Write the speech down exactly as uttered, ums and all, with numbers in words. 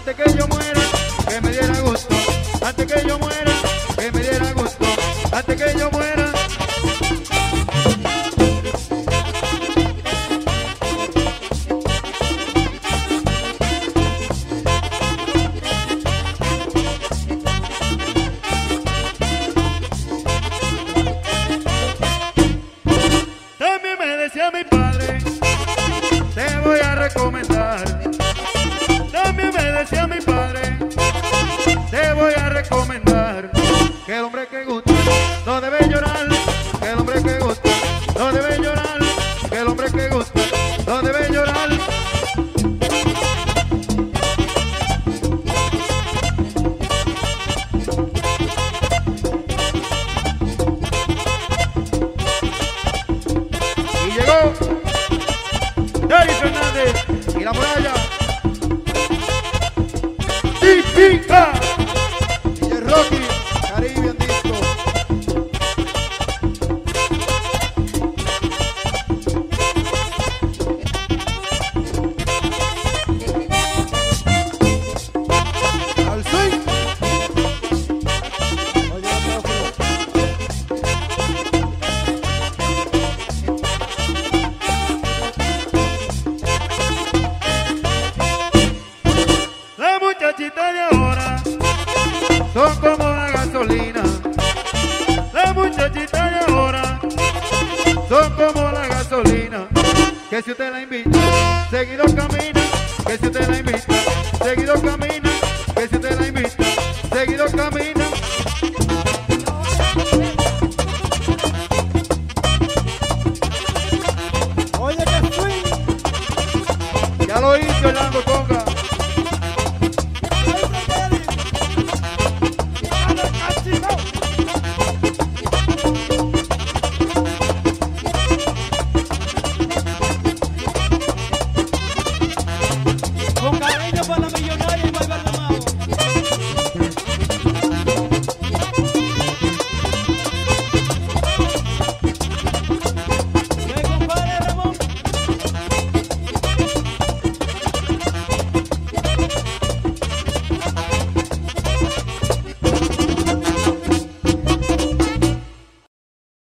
antes que yo muera, que me diera gusto, antes que yo muera, que me diera gusto, antes que yo muera. También me decía mi padre, te voy a recomendar. También me decía mi padre, te voy a recomendar que el hombre que gusta no debe llorar, que el hombre que gusta no debe llorar, que el hombre que gusta no debe llorar. Y llegó David Fernández y la muralla típica D J Rocky, Caribbean Disco. Al swing. Oye, las muchachitas de ahora son como la gasolina. Las muchachitas de ahora son como la gasolina. Que si usted la invita, seguido camina. Que si usted la invita, seguido camina. Que si usted la invita, seguido camina. oye, que swing. Ya lo hizo Orlando Conga. Con cariño para la millonaria y para